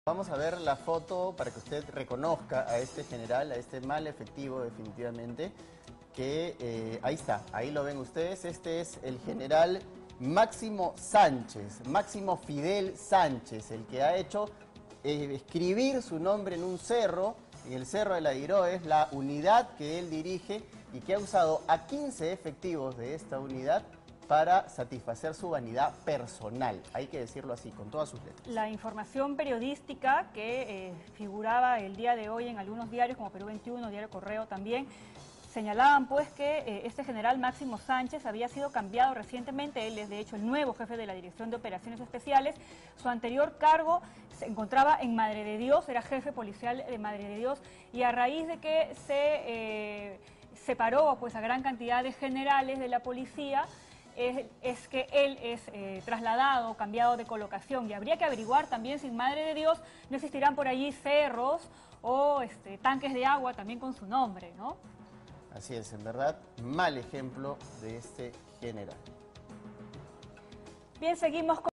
Vamos a ver la foto para que usted reconozca a este general, a este mal efectivo definitivamente, que ahí está, ahí lo ven ustedes. Este es el general Máximo Sánchez, Máximo Fidel Sánchez, el que ha hecho escribir su nombre en un cerro, en el Cerro de la Diroes, la unidad que él dirige y que ha usado a 15 efectivos de esta unidad para satisfacer su vanidad personal, hay que decirlo así, con todas sus letras. La información periodística que figuraba el día de hoy en algunos diarios, como Perú 21, Diario Correo también, señalaban pues que este general Máximo Sánchez había sido cambiado recientemente. Él es de hecho el nuevo jefe de la Dirección de Operaciones Especiales. Su anterior cargo se encontraba en Madre de Dios, era jefe policial de Madre de Dios, y a raíz de que se separó pues a gran cantidad de generales de la policía, es que él es trasladado, cambiado de colocación, y habría que averiguar también si en Madre de Dios no existirán por allí cerros o tanques de agua también con su nombre, ¿no? Así es, en verdad, mal ejemplo de este general. Bien, seguimos con